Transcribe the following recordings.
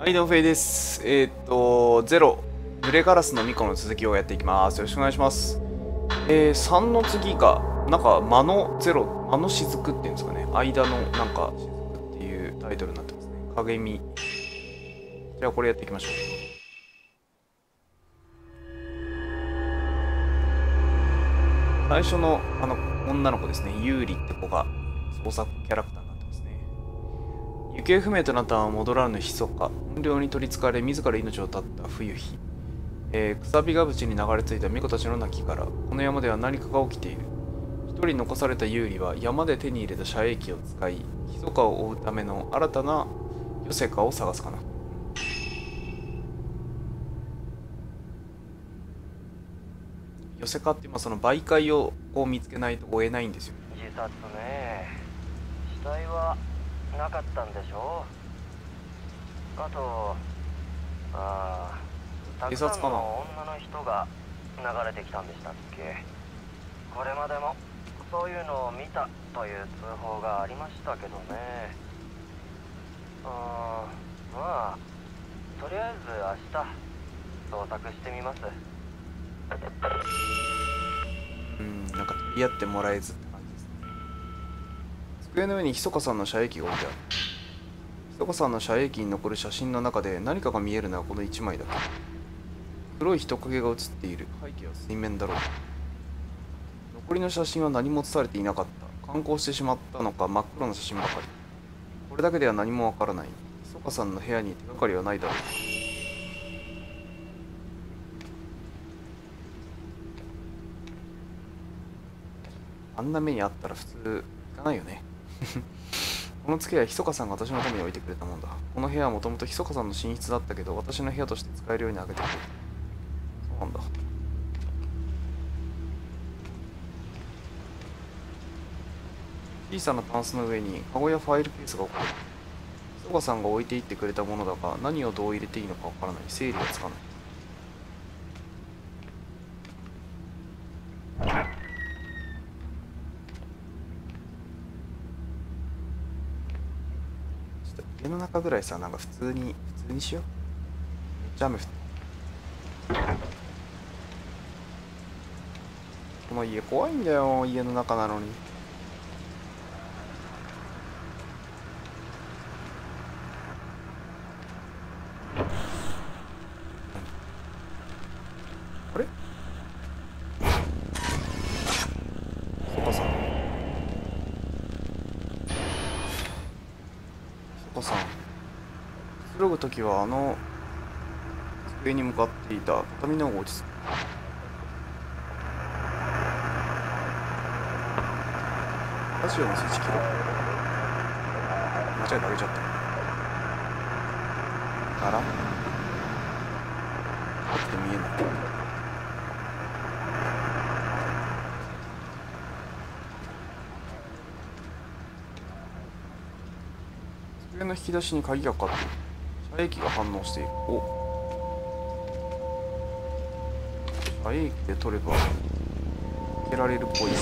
はい、どうもフェイです。ゼロ、ブレガラスのミコの続きをやっていきます。よろしくお願いします。3の次が、なんか、魔のゼロ、魔の雫っていうんですかね。間の、なんか、雫っていうタイトルになってますね。影見。じゃあ、これやっていきましょう。最初の、女の子ですね。ユーリって子が、創作キャラクターになってますね。行方不明となった戻らぬ密か、怨霊に取りつかれ、自ら命を絶った冬日。くさびが淵に流れ着いた巫女たちの亡きから、この山では何かが起きている。一人残されたユーリは山で手に入れた遮影機を使い、密かを追うための新たなヨセカを探すかな。ヨセカって今その媒介をこう見つけないと追えないんですよ。 自殺ね。死体はなかったんでしょ。あと、たくさんの女の人が流れてきたんでしたっけ。これまでもそういうのを見たという通報がありましたけどね。まあとりあえず明日捜索してみます。 なんか取り合ってもらえずって感じですね。机の上にひそかさんの遮影機が置いてある。ひそかさんの遮影機に残る写真の中で何かが見えるのはこの1枚だけ。黒い人影が写っている。背景は水面だろう。残りの写真は何も写されていなかった。観光してしまったのか真っ黒な写真ばかり。これだけでは何もわからない。ひそかさんの部屋に手がかりはないだろう。あんな目にあったら普通行かないよね。この机はひそかさんが私のために置いてくれたもんだ。この部屋はもともとひそかさんの寝室だったけど、私の部屋として使えるようにあげてくれた。そうなんだ。小さなタンスの上にカゴやファイルケースが置かれている。ひそかさんが置いていってくれたものだが、何をどう入れていいのかわからない。整理がつかない。ちょっと家の中ぐらいさ、なんか普通にしよう。めっちゃ雨降って。この家怖いんだよ、家の中なのに。あれ、そこさん。そこさん。くつろぐときは机に向かっていた畳の方が落ち着く。ラジオのスイッチ切ろう。間違えてあげちゃった。あら、だって見えない。机の引き出しに鍵がかかっている。遮影機が反応している。遮影機で取れば開けられるっぽい。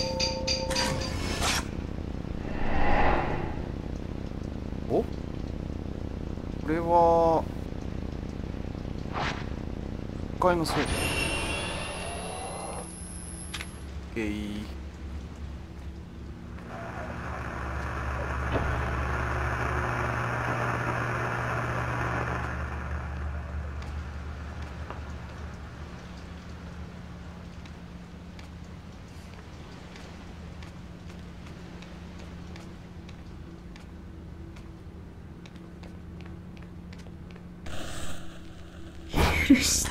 これは1階の倉庫。 許して。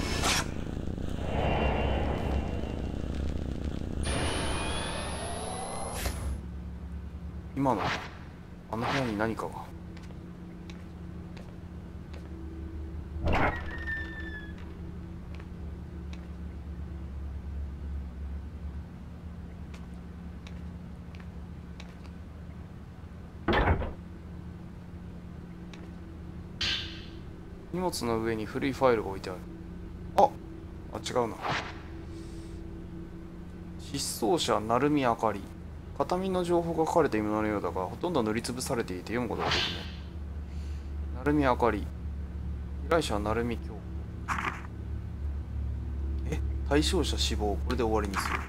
今のあの部屋に何かが。荷物の上に古いファイルが置いてある。違うな。失踪者鳴海あかり。片身の情報が書かれたもののようだが、ほとんど塗りつぶされていて読むことができない。鳴海あかり。 依頼者は鳴海京子。対象者死亡、これで終わりにする。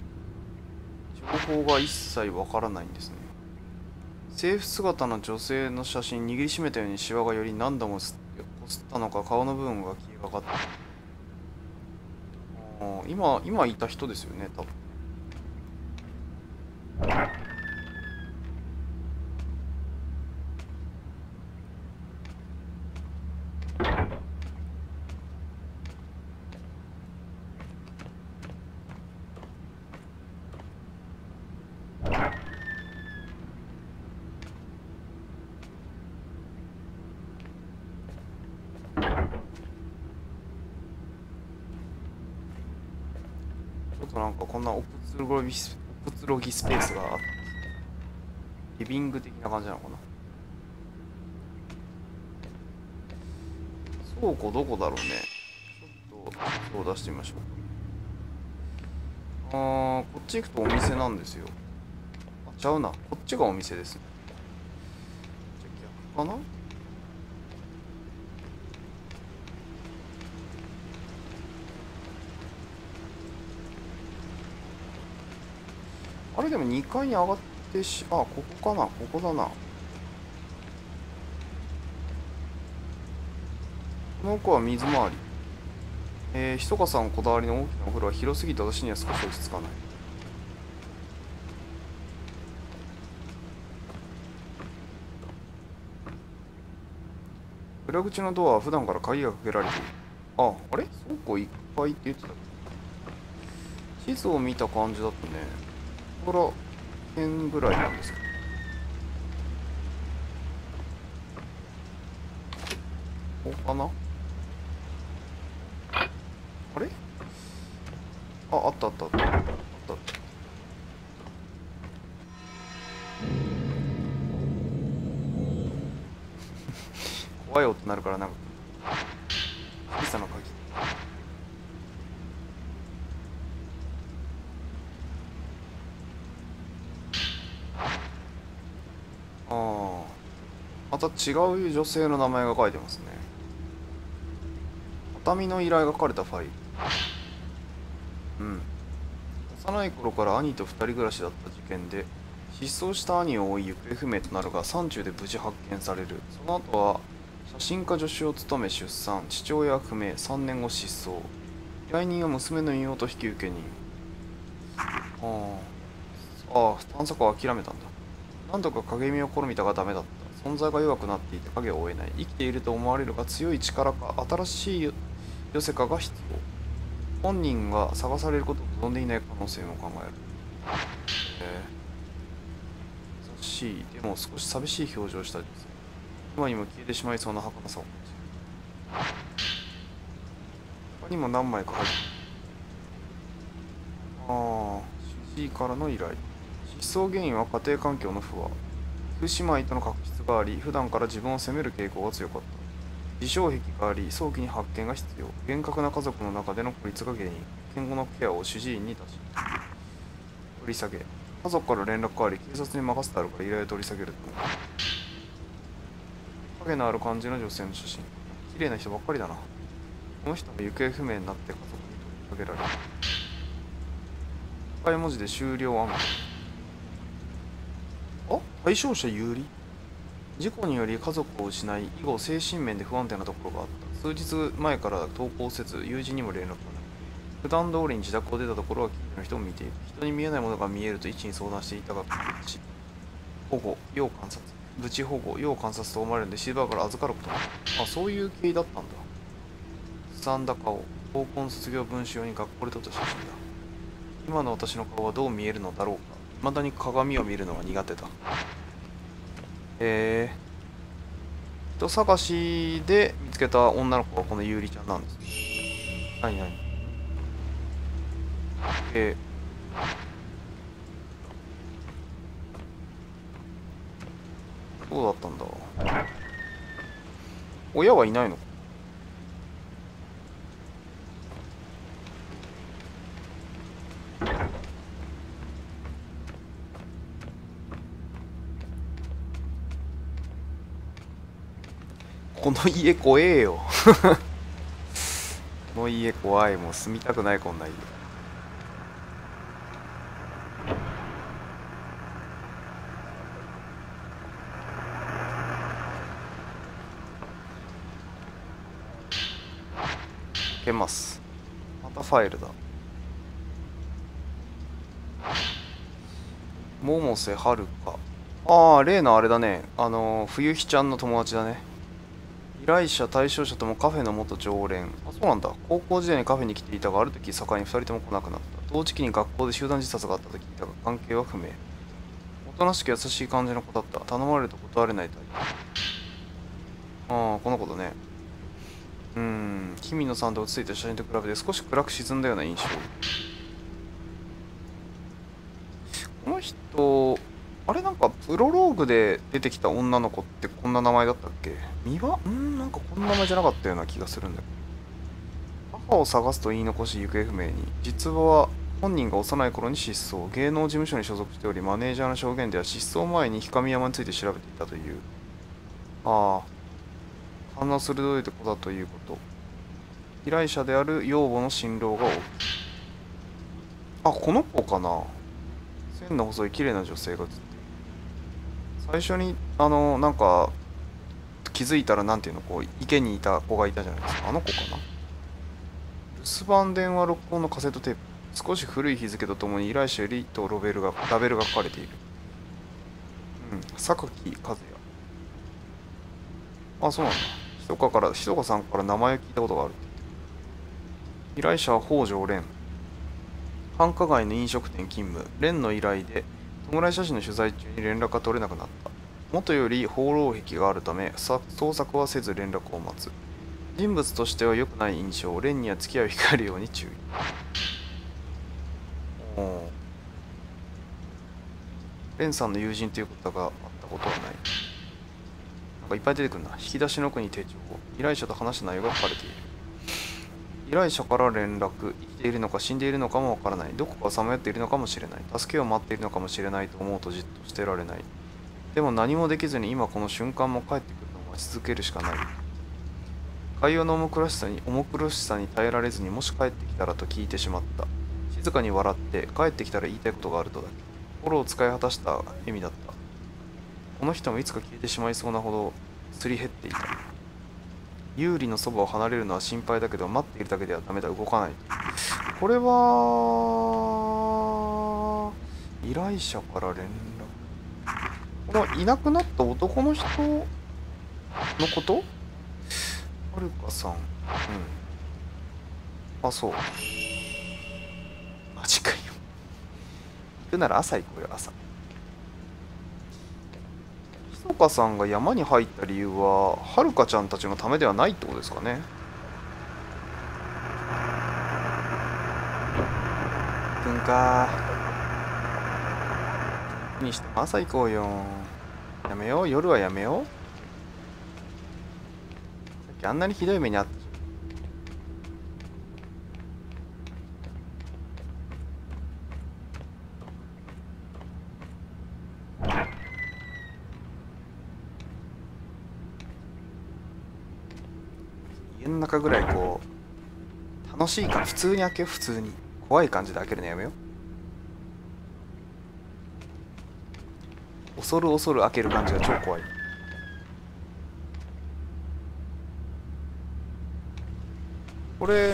情報が一切わからないんですね。制服姿の女性の写真、握りしめたようにシワがより何度もこすったのか、顔の部分が消えかかった。今いた人ですよね、多分。ちょっとなんかこんなおくつろぎスペースがあったんですね。リビング的な感じなのかな。倉庫どこだろうね。ちょっと手を出してみましょう。こっち行くとお店なんですよ。ちゃうな。こっちがお店ですね。じゃあ逆かな。あれでも2階に上がってここかな。ここだな。この奥は水回り。ひそかさんこだわりの大きなお風呂は広すぎて私には少し落ち着かない。裏口のドアは普段から鍵がかけられている。あれ倉庫1階って言ってた。地図を見た感じだとね、ここら辺ぐらいなんですけど。ここかな。あれあったあったあった。あったあった。怖い音なるからなんか小さな鍵。また違う女性の名前が書いてますね。畳の依頼が書かれたファイル。幼い頃から兄と二人暮らしだった事件で失踪した兄を追い行方不明となるが山中で無事発見される。その後は写真家助手を務め出産、父親不明、3年後失踪。依頼人は娘の妹引受人。探索は諦めたんだ。何度か影見を試みたがダメだった。存在が弱くなっていて影を追えない。生きていると思われるが強い力か新しい寄せかが必要。本人が探されることを望んでいない可能性も考える。優しい、でも少し寂しい表情をした女性。今にも消えてしまいそうな儚さを感じる。他にも何枚か入ってる。主治医からの依頼。失踪原因は家庭環境の不和。夫婦姉妹との確執があり、普段から自分を責める傾向が強かった。自傷癖があり、早期に発見が必要。厳格な家族の中での孤立が原因。健康のケアを主治医に出し。取り下げ。家族から連絡があり、警察に任せてあるから依頼を取り下げると思う。影のある感じの女性の写真。綺麗な人ばっかりだな。この人が行方不明になって家族に取り下げられる。赤い文字で終了案件。対象者有利。事故により家族を失い、以後精神面で不安定なところがあった。数日前から投稿せず、友人にも連絡がない。普段通りに自宅を出たところは近所の人も見ている。人に見えないものが見えると医師に相談していたが、保護、要観察。無知保護、要観察と思われるので、シルバーから預かることになる。そういう経緯だったんだ。すさんだ顔。高校の卒業文集用に学校で撮った写真だ。今の私の顔はどう見えるのだろうか。未だに鏡を見るのが苦手だ。人探しで見つけた女の子がこのゆうりちゃんなんですね。何どうだったんだ。親はいないのか。 この家怖えよ。この家怖い。もう住みたくない、こんな家。開けます。またファイルだ。百瀬はるか。ああ、例のあれだね。冬日ちゃんの友達だね。依頼者、対象者ともカフェの元常連。あ、そうなんだ。高校時代にカフェに来ていたが、ある時境に2人とも来なくなった。同時期に学校で集団自殺があったと聞いたが、関係は不明。おとなしく優しい感じの子だった。頼まれると断れないタイプ。ああ、この子だね。君野さんと写っていた写真と比べて少し暗く沈んだような印象。この人、あれなんかプロローグで出てきた女の子ってこんな名前だったっけ？三輪なんかこんな名前じゃなかったような気がするんだけど。母を探すと言い残し行方不明に。実は本人が幼い頃に失踪。芸能事務所に所属しており、マネージャーの証言では失踪前に氷見山について調べていたという。ああ、反応鋭い子だということ。依頼者である養母の新郎が多い。あ、この子かな。線の細い綺麗な女性が映ってる。最初になんか気づいたらなんていうの、こう池にいた子がいたじゃないですか。あの子かな。留守番電話録音のカセットテープ。少し古い日付とともに依頼者よりとラベルが書かれている。榊和也。あ、そうなんだ。ひとかさんから名前を聞いたことがある。依頼者は北条蓮。繁華街の飲食店勤務。蓮の依頼で弔い写真の取材中に連絡が取れなくなった。元より放浪癖があるため捜索はせず連絡を待つ。人物としては良くない印象。蓮には付き合いを控えるように注意。蓮さんの友人ということがあったことはない。なんかいっぱい出てくるな。引き出しの奥に手帳。依頼者と話した内容が書かれている。依頼者から連絡。生きているのか死んでいるのかもわからない。どこかさまよっているのかもしれない。助けを待っているのかもしれないと思うとじっとしてられない。でも何もできずに今この瞬間も帰ってくるのを待ち続けるしかない。会話の重苦しさに耐えられずにもし帰ってきたらと聞いてしまった。静かに笑って帰ってきたら言いたいことがあるとだけ。心を使い果たした笑みだった。この人もいつか消えてしまいそうなほどすり減っていた。有利のそばを離れるのは心配だけど待っているだけではダメだ。動かない。これは依頼者から連絡。これはいなくなった男の人のこと？はるかさん。あ、そう。マジかよ。行くなら朝行こうよ、朝。ひそかさんが山に入った理由は、はるかちゃんたちのためではないってことですかね。行くんか。にしても朝行こうよ。やめよう、夜はやめよう。さっきあんなにひどい目にあった。家の中ぐらいこう楽しいから普通に開けよう。普通に怖い感じで開けるのやめよう。恐る開ける感じが超怖い。これ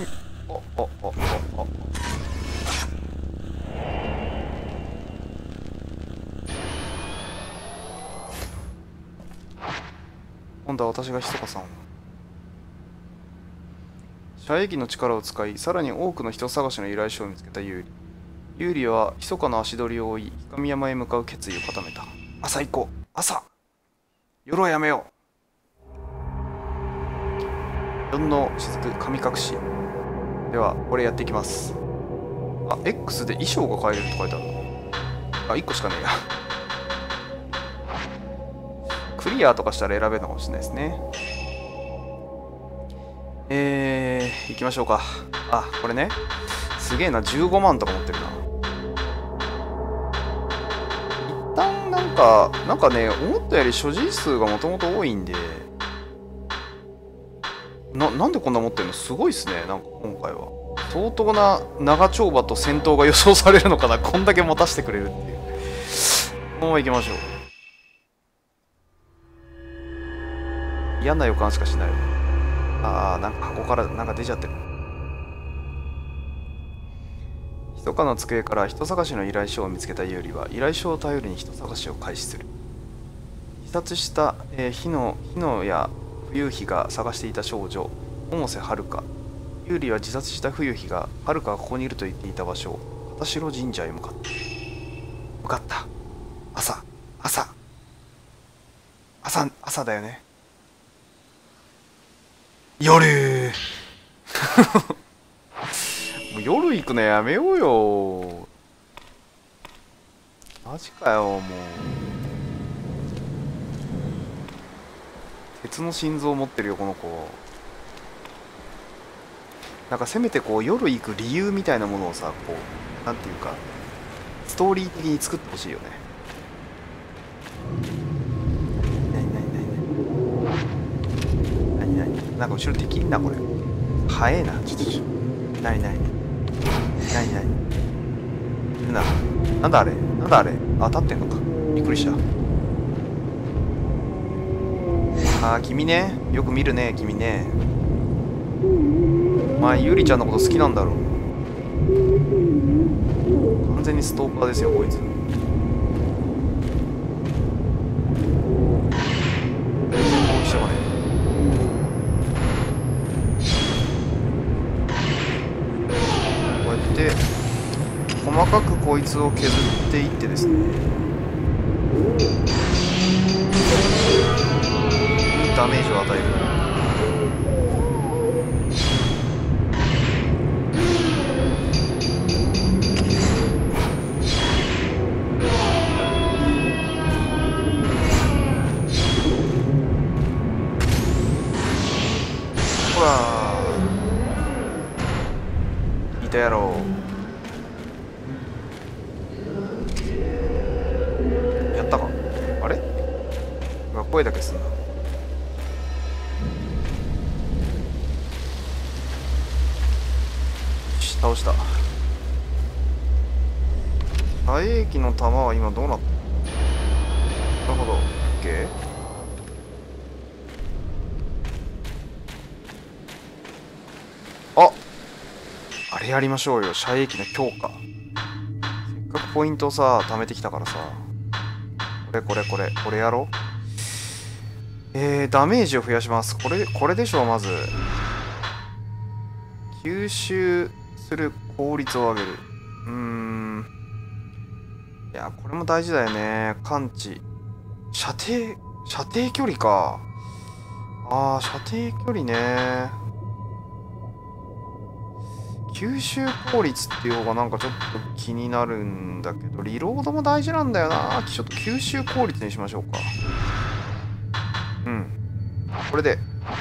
今度は私がひそかさんを。射撃の力を使い、さらに多くの人探しの依頼書を見つけたユーリ。ユーリは密かな足取りを追い、氷山へ向かう決意を固めた。朝行こう。朝。夜はやめよう。4の雫神隠し。ではこれやっていきます。あ、 X で衣装が買えると書いてあるの。あ、1個しかねえや。クリアとかしたら選べるのかもしれないですね。行きましょうか。あ、これね。すげえな、15万とか持ってるな。一旦なんかね、思ったより所持数がもともと多いんで、 なんでこんな持ってるの？すごいっすね。なんか今回は相当な長丁場と戦闘が予想されるのかな。こんだけ持たせてくれるっていう。このまま行きましょう。嫌な予感しかしない。なんか箱からなんか出ちゃってる。密かな机から人探しの依頼書を見つけたユーリは依頼書を頼りに人探しを開始する。自殺した、日野や冬日が探していた少女百瀬遥。ユーリは自殺した冬日が遥がここにいると言っていた場所、片白神社へ向かった。朝だよね。夜もう夜行くのやめようよ。マジかよ。もう鉄の心臓を持ってるよこの子。なんかせめてこう夜行く理由みたいなものをさ、こうなんていうかストーリー的に作ってほしいよね。なんか後ろ敵いんなこれ。早えな。ちょっとなになんだあれ。立ってんのか。びっくりした。君ね、よく見るね君ね。お前ゆりちゃんのこと好きなんだろう。完全にストーカーですよこいつ。細かくこいつを削っていってですね、ダメージを与える。ほらいたやろう。声だけすんな。よし倒した。射影機の弾は今どうなった？なるほど OK。 あれやりましょうよ。射影機の強化。せっかくポイントをさ貯めてきたからさ、これやろう。ダメージを増やします。これでしょう。まず吸収する効率を上げる。いやこれも大事だよね。感知射程距離か。射程距離ね。吸収効率っていう方がなんかちょっと気になるんだけど、リロードも大事なんだよな。ちょっと吸収効率にしましょうか。これで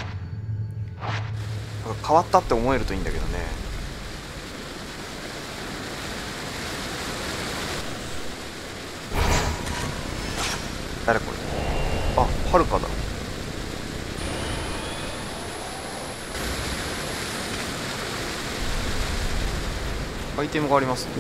なんか変わったって思えるといいんだけどね。誰これ。はるかだ。アイテムがありますね。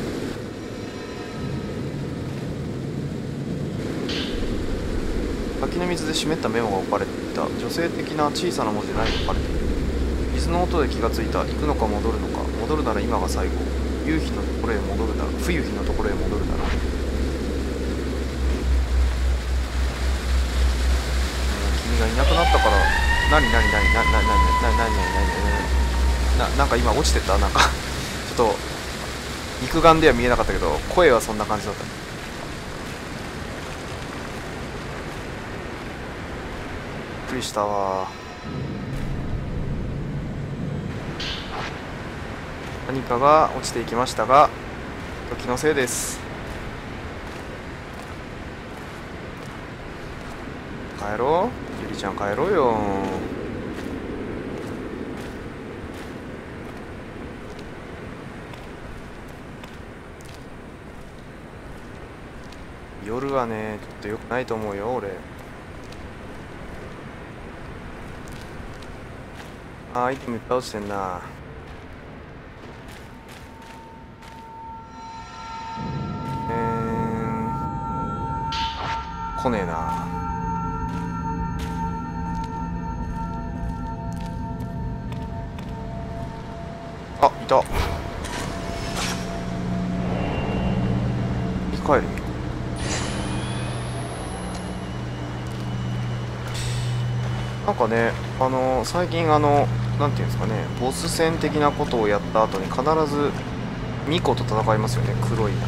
滝の水で湿ったメモが置かれていた。女性的な小さな文字で何か書かれている。水の音で気がついた。行くのか戻るのか。戻るなら今が最後。夕日のところへ戻るなら。冬日のところへ戻るなら。君がいなくなったから。なんか今落ちてた。なんかちょっと肉眼では見えなかったけど、声はそんな感じだった。びっくりしたわ。何かが落ちていきましたが、時のせいです。帰ろう。ゆりちゃん帰ろうよ。夜はね、ちょっと良くないと思うよ俺。 アイテムいっぱい落ちてんな。来ねえな。あ、いた。生き返る。なんかね、最近なんていうんですかね、ボス戦的なことをやった後に必ずミコと戦いますよね。黒いなんか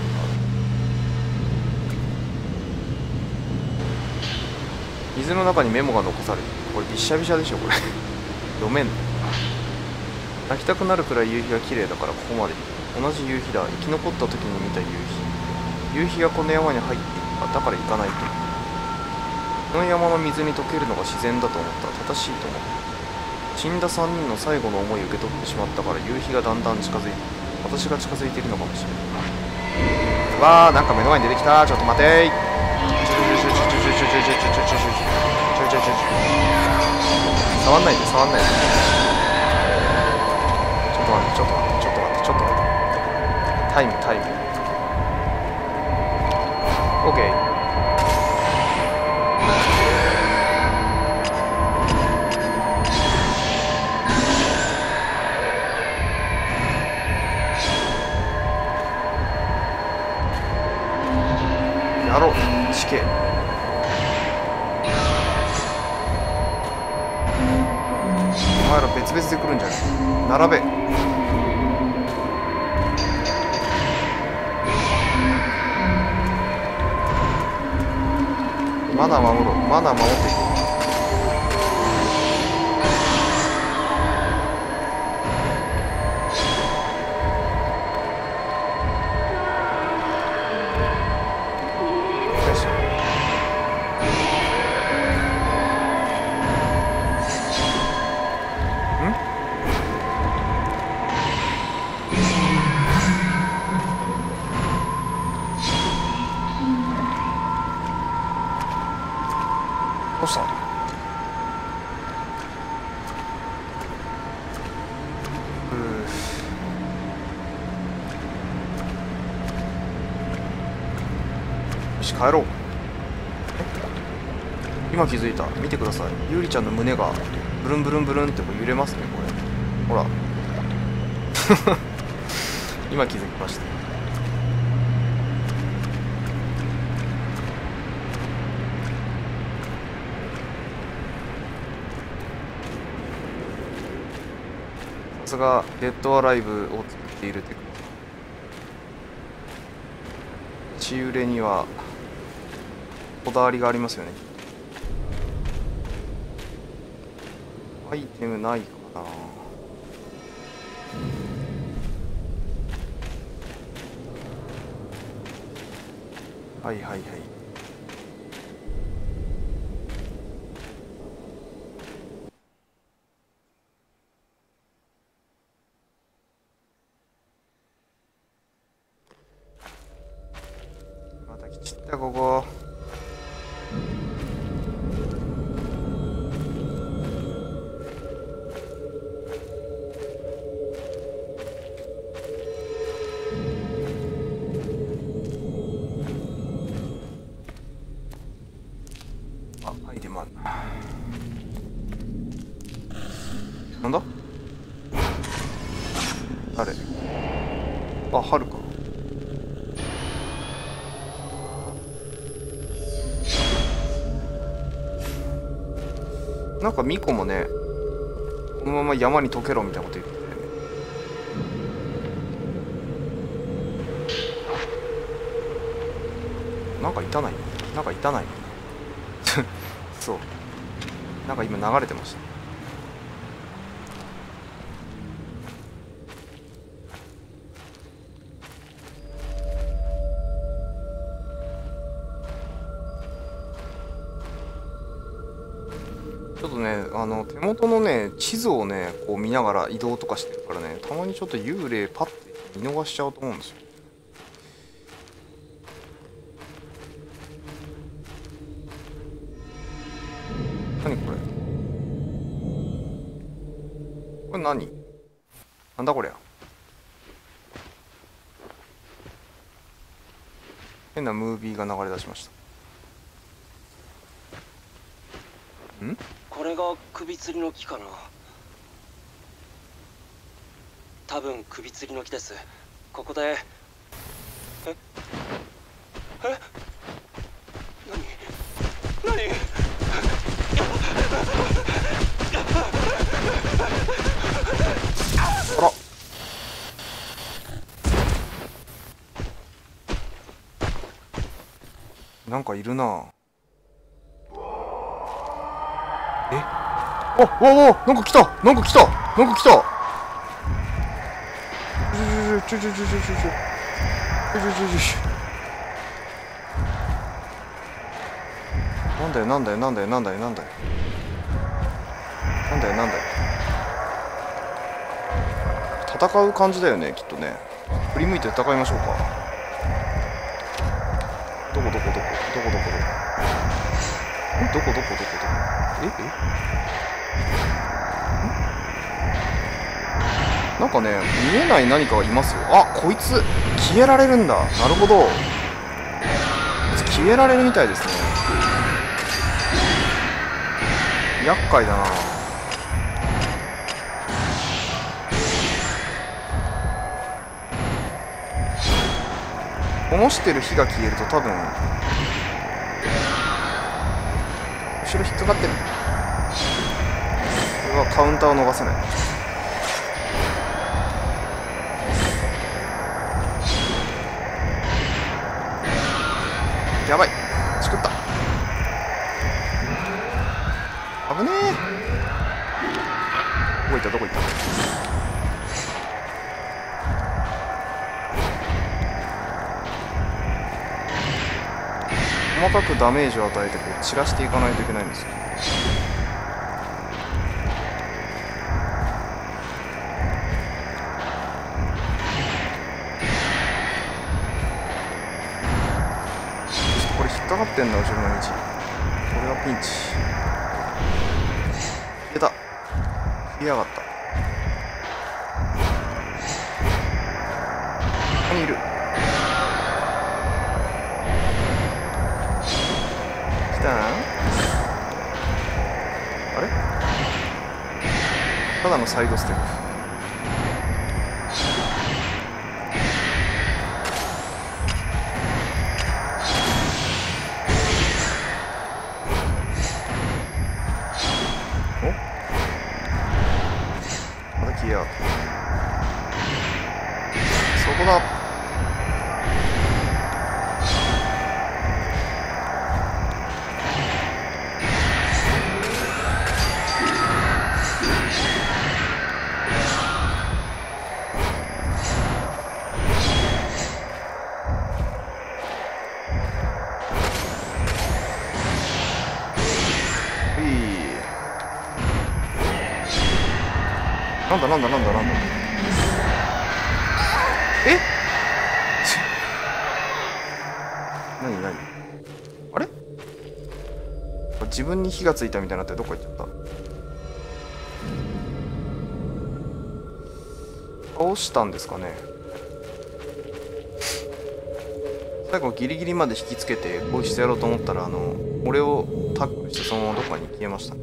水の中にメモが残されて、これびしゃびしゃでしょこれ読めんの。泣きたくなるくらい夕日が綺麗だからここまで。同じ夕日だ。生き残った時に見た夕日。夕日がこの山に入っていった。だから行かないと。この山の水に溶けるのが自然だと思った。正しいと思った。死んだ3人の最後の思いを受け取ってしまったから夕日がだんだん近づいて、私が近づいているのかもしれない。わー、なんか目の前に出てきた。ちょっと待てー。触んないで、触んないで。ちょっと待って、ちょっと待って、ちょっと待って、ちょっと待って。タイム、タイム。オッケー。やろう、死刑。お前ら別々で来るんじゃない。並べ。マナー守ろう。マナー守っていこう。どうした？よし、帰ろう。今気づいた。見てください。ゆりちゃんの胸がブルンブルンブルンってこう揺れますね、これ。ほら。今気づきました。さすがデッドアライブを作っているテクノ。血揺れにはこだわりがありますよね。アイテムないかな。はいはいはい。また来ちったここ。あ、アイテムある。なんだ？誰？あ、はるか。なんかミコもね、このまま山に溶けろみたいなこと言ってたよね。なんかいたない。なんかいたない。そう。なんか今流れてました。ちょっとね、手元のね、地図をね、こう見ながら移動とかしてるからね、たまにちょっと幽霊パッて見逃しちゃうと思うんですよ。何これ？ これ何？なんだこりゃ。変なムービーが流れ出しました。ん？ これが首吊りの木かな。多分首吊りの木です。ここでえ何あら、なんかいるな。え、お、なんか来た、なんか来た、なんか来た。ちょ。なんだよ。戦う感じだよね、きっとね。振り向いて戦いましょうか。どこなんかね、見えない何かがいますよ。あ、こいつ消えられるんだ。なるほど、消えられるみたいですね。厄介だな。灯してる火が消えると多分後ろ引っかかってる。これはカウンターを逃せない。やばい、しくった。危ねえ。どこ行った。細かくダメージを与えてこう散らしていかないといけないんですよ。これ引っかかってんだ、後ろの道。これはピンチ。消えた。消えやがった。ここにいる。来たな。あれ？ただのサイドステップ。消えやがった。そこだ。なんだえ何あれ、自分に火がついたみたいになってどこ行っちゃった。倒したんですかね。最後ギリギリまで引きつけてこうしてやろうと思ったら俺をタックしてそのままどっかに消えましたね。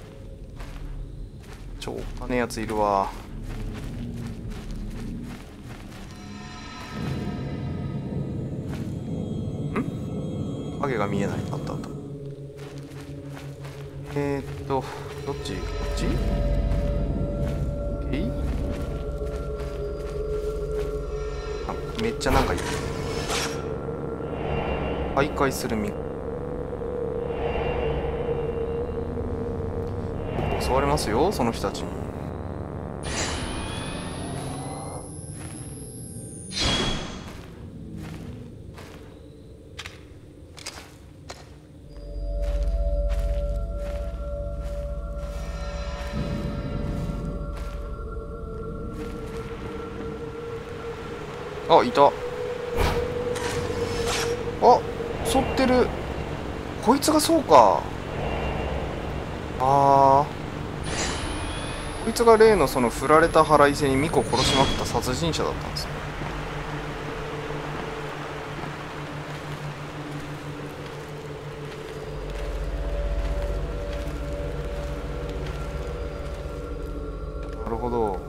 超金やついるわ。影が見えない。あった。どっち？こっち？あ、めっちゃなんかいる。徘徊する実。襲われますよ、その人たちに。あ、いた。あ、襲ってる。こいつがそうか。ここいつが例のその振られた腹いせにミコを殺しまくった殺人者だったんですよ。なるほど。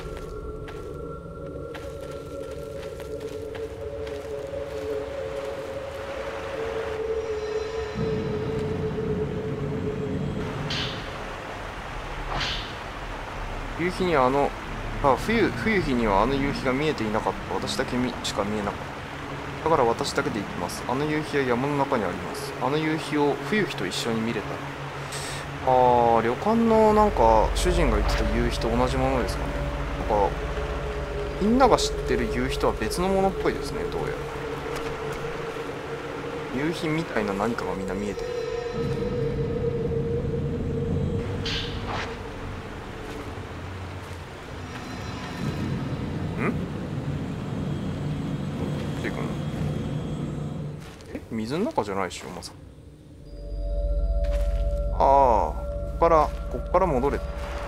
夕日には冬日にはあの夕日が見えていなかった。私だけしか見えなかった。だから私だけで行きます。あの夕日は山の中にあります。あの夕日を冬日と一緒に見れた。旅館のなんか主人が言ってた夕日と同じものですかね。なんかみんなが知ってる夕日とは別のものっぽいですね、どうやら。夕日みたいな何かがみんな見えてる。水の中じゃないでしょ、まさか。こっから戻れ。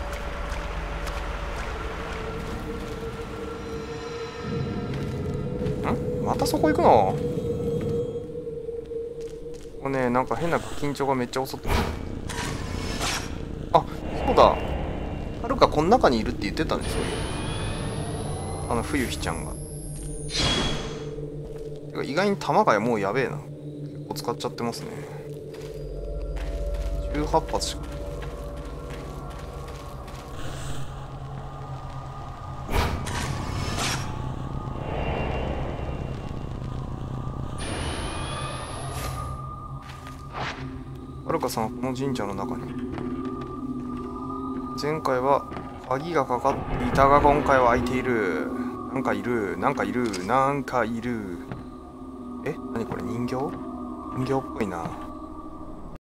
またそこ行くの？これね、なんか変な緊張がめっちゃ襲ってる。そうだ。はるかこの中にいるって言ってたんですよ。冬日ちゃんが。てか意外に弾がもうやべえな。結構使っちゃってますね。18発しか。はるかさんはこの神社の中に。前回は鍵がかかっていたが今回は開いている。なんかいる。何これ人形っぽいな。